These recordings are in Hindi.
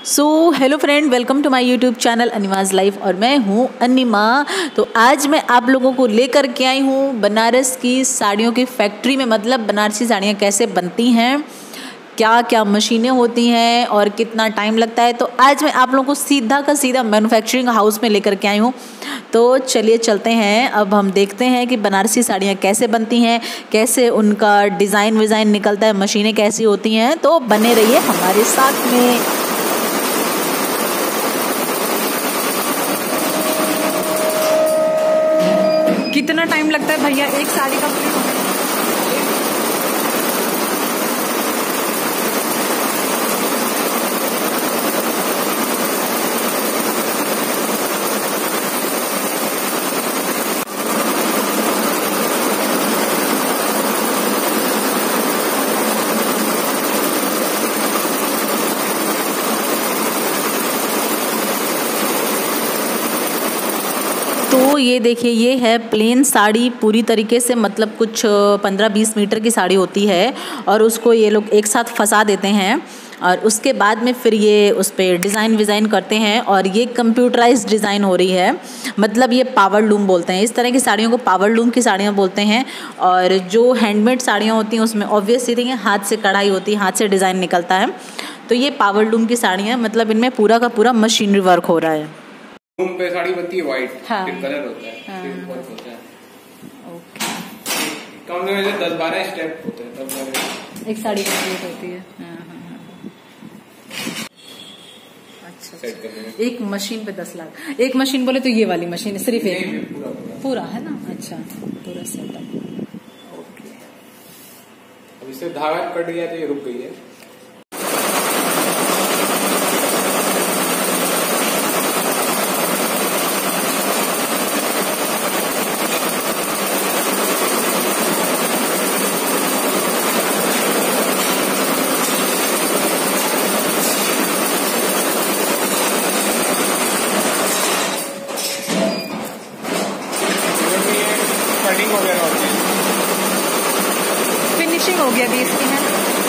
So hello friend, welcome to my YouTube channel Animaz life और मैं हूँ अनिमा। तो आज मैं आप लोगों को लेकर के आई हूँ बनारस की साड़ियों की फैक्ट्री में। मतलब बनारसी साड़ियाँ कैसे बनती हैं, क्या क्या मशीनें होती हैं और कितना टाइम लगता है। तो आज मैं आप लोगों को सीधा का सीधा मैन्युफैक्चरिंग हाउस में लेकर के आई हूँ। तो चलिए चलते हैं, अब हम देखते हैं कि बनारसी साड़ियाँ कैसे बनती हैं, कैसे उनका डिज़ाइन विज़ाइन निकलता है, मशीनें कैसी होती हैं। तो बने रहिए हमारे साथ में। कितना टाइम लगता है भैया एक साड़ी का? तो ये देखिए, ये है प्लेन साड़ी पूरी तरीके से, मतलब कुछ 15-20 मीटर की साड़ी होती है और उसको ये लोग एक साथ फंसा देते हैं और उसके बाद में फिर ये उस पर डिज़ाइन विज़ाइन करते हैं। और ये कंप्यूटराइज्ड डिज़ाइन हो रही है, मतलब ये पावर लूम बोलते हैं। इस तरह की साड़ियों को पावर लूम की साड़ियाँ बोलते हैं। और जो हैंडमेड साड़ियाँ होती हैं उसमें ऑब्वियस सी थिंग है, हाथ से कढ़ाई होती है, हाथ से डिज़ाइन निकलता है। तो ये पावर लूम की साड़ियाँ, मतलब इनमें पूरा का पूरा मशीनरी वर्क हो रहा है। लूम पे साड़ी बनती है वाइट, हाँ, फिर कलर होता है, हाँ, फिर वर्क होता है। ओके, काउंट में 10-12 स्टेप होते हैं, 10-12 एक साड़ी कंप्लीट होती है। हाँ, हाँ, हाँ। अच्छा, एक मशीन पे 10 लाख। एक मशीन बोले तो ये वाली मशीन सिर्फ एक पूरा है ना? अच्छा, पूरा सेटअप। ओके, अब इससे धागा कट गया तो ये रुक गई है। कटिंग वगैरह होती है, फिनिशिंग हो गया अभी इसकी है।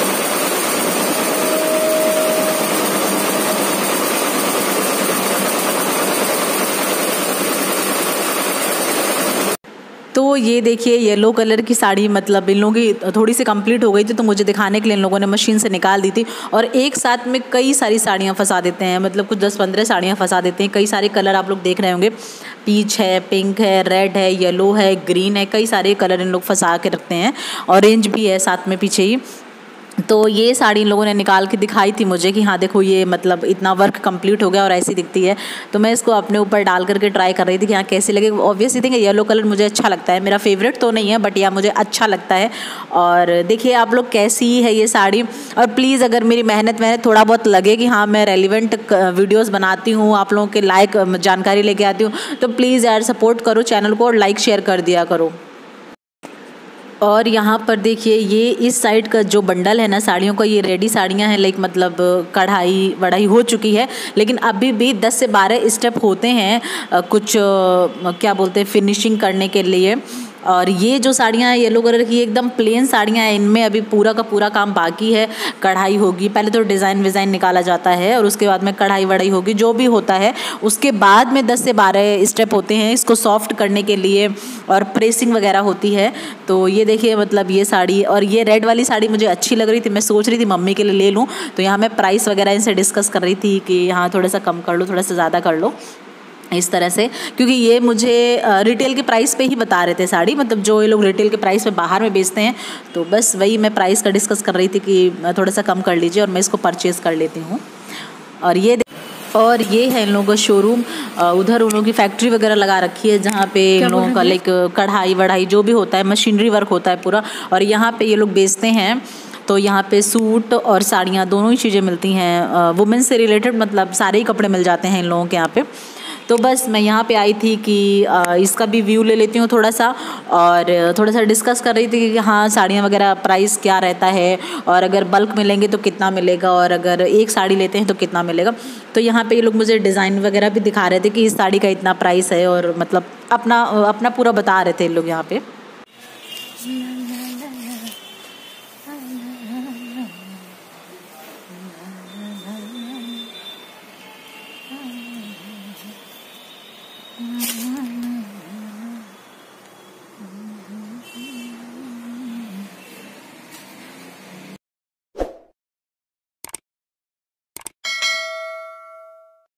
तो ये देखिए येलो कलर की साड़ी, मतलब इन लोगों की थोड़ी सी कंप्लीट हो गई थी तो मुझे दिखाने के लिए इन लोगों ने मशीन से निकाल दी थी। और एक साथ में कई सारी साड़ियाँ फंसा देते हैं, मतलब कुछ 10-15 साड़ियाँ फंसा देते हैं। कई सारे कलर आप लोग देख रहे होंगे, पीच है, पिंक है, रेड है, येलो है, ग्रीन है, कई सारे कलर इन लोग फंसा के रखते हैं। ऑरेंज भी है साथ में पीछे ही। तो ये साड़ी इन लोगों ने निकाल के दिखाई थी मुझे कि हाँ देखो, ये मतलब इतना वर्क कंप्लीट हो गया और ऐसी दिखती है। तो मैं इसको अपने ऊपर डाल करके ट्राई कर रही थी कि हाँ कैसी लगे। ऑब्वियसली थिंग येलो कलर मुझे अच्छा लगता है, मेरा फेवरेट तो नहीं है बट या मुझे अच्छा लगता है। और देखिए आप लोग कैसी है ये साड़ी। और प्लीज़ अगर मेरी मेहनत थोड़ा बहुत लगे कि हाँ मैं रेलिवेंट वीडियोज़ बनाती हूँ, आप लोगों के लाइक जानकारी लेके आती हूँ, तो प्लीज़ यार सपोर्ट करो चैनल को और लाइक शेयर कर दिया करो। और यहाँ पर देखिए, ये इस साइड का जो बंडल है ना साड़ियों का, ये रेडी साड़ियाँ हैं, लाइक मतलब कढ़ाई वढ़ाई हो चुकी है, लेकिन अभी भी 10 से 12 स्टेप होते हैं कुछ क्या बोलते हैं फिनिशिंग करने के लिए। और ये जो साड़ियाँ हैं येलो कलर की, एकदम प्लेन साड़ियाँ हैं, इनमें अभी पूरा का पूरा काम बाकी है। कढ़ाई होगी, पहले तो डिज़ाइन विज़ाइन निकाला जाता है और उसके बाद में कढ़ाई वढ़ाई होगी, जो भी होता है उसके बाद में 10 से 12 स्टेप होते हैं इसको सॉफ्ट करने के लिए, और प्रेसिंग वगैरह होती है। तो ये देखिए, मतलब ये साड़ी और ये रेड वाली साड़ी मुझे अच्छी लग रही थी, मैं सोच रही थी मम्मी के लिए ले लूँ। तो यहाँ मैं प्राइस वगैरह इनसे डिस्कस कर रही थी कि हाँ थोड़ा सा कम कर लो, थोड़ा सा ज़्यादा कर लो, इस तरह से। क्योंकि ये मुझे रिटेल के प्राइस पे ही बता रहे थे साड़ी, मतलब जो ये लोग रिटेल के प्राइस पे बाहर में बेचते हैं। तो बस वही मैं प्राइस का डिस्कस कर रही थी कि थोड़ा सा कम कर लीजिए और मैं इसको परचेज़ कर लेती हूँ। और ये है इन लोगों का शोरूम। उधर उन लोगों की फैक्ट्री वगैरह लगा रखी है जहाँ पे इन लोगों का लाइक कढ़ाई वढ़ाई जो भी होता है, मशीनरी वर्क होता है पूरा। और यहाँ पे ये लोग बेचते हैं। तो यहाँ पे सूट और साड़ियाँ दोनों ही चीज़ें मिलती हैं, वुमेन्स से रिलेटेड, मतलब सारे ही कपड़े मिल जाते हैं इन लोगों के यहाँ पे। तो बस मैं यहाँ पे आई थी कि इसका भी व्यू ले लेती हूँ थोड़ा सा, और थोड़ा सा डिस्कस कर रही थी कि हाँ साड़ियाँ वगैरह प्राइस क्या रहता है, और अगर बल्क में लेंगे तो कितना मिलेगा, और अगर एक साड़ी लेते हैं तो कितना मिलेगा। तो यहाँ पे ये लोग मुझे डिज़ाइन वगैरह भी दिखा रहे थे कि इस साड़ी का इतना प्राइस है, और मतलब अपना पूरा बता रहे थे लोग यहाँ पे।